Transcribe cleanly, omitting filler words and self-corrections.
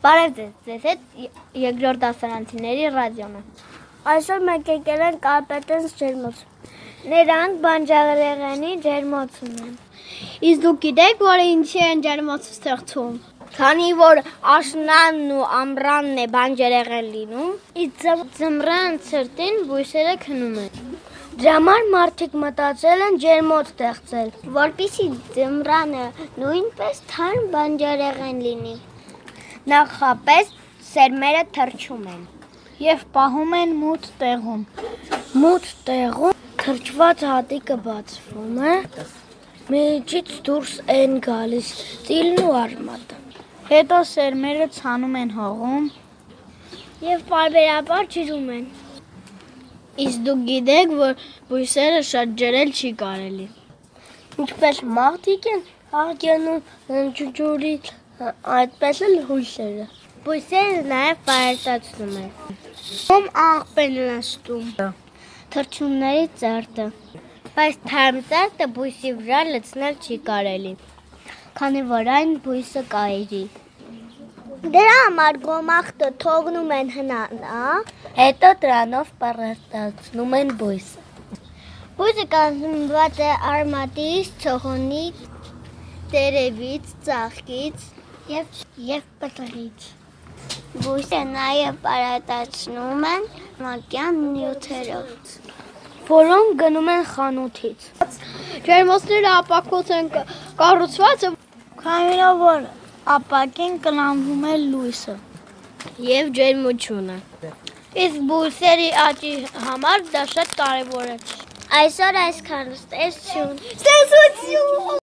Բարև ձեզ հետ երկրորդ դասարանցիների ռադիոն է։ Այսօր մենք եկել ենք Կարպետենս ջերմոցում։ Նրանք բանջարեղենի ջերմոցում են։ Իսկ դուք գիտեք, որ ինչի են ջերմոց ստեղծում։ Քանի որ աշնանն ու ամռանն է բանջարեղեն լինում, իսկ ձմռան ցրտին բույսերը քնում են։ Դրա համար մարդիկ մտածել են ջերմոց ստեղծել, Որպեսզի ձմռանը նույնպես թարմ բանջարեղեն լինի։ Նախապես սերմերը թրջում են եւ պահում են մութ տեղում։ Մութ տեղում թրջված հատիկը բացվում է, միջից դուրս են գալիս ծիլն ու արմատը։ Հետո սերմերը ցանում են հողում եւ պարբերաբար ջրում են։ Իսկ դուք գիտեք, որ բույսերը շատ ջրել չի կարելի։ Ինչպես մարդիկ են աղջանում ջուրի, այդպես էլ հույսերը։ Բույսերը նաեւ պարարտացնում են։ Ում աղբ են լստում։ Թրջունների ծերտը։ Բայց թարմ ծերտը բույսի վրա լցնել չի կարելի, քանի որ այն բույսը կայրի։ Դրա համար գոմաղթը թողնում են հնանա, հետո դրանով պարարտացնում են բույսը։ Բույսը կազմված է արմատից, ցողունից, տերևից, ծաղկից եւ պտղից։ Բույսը նաև պարարտացնում են մակյան նյութերով, որոնք գնում են խանութից։ Ջերմոցները ապակոց են կառուցված, Քանի որ ապակին կլանվում է լույսը եւ ջերմությունը։ Իսկ բույսերի աճի համար դա շատ կարեւոր է։ Այսօր այսքան, ստեսություն։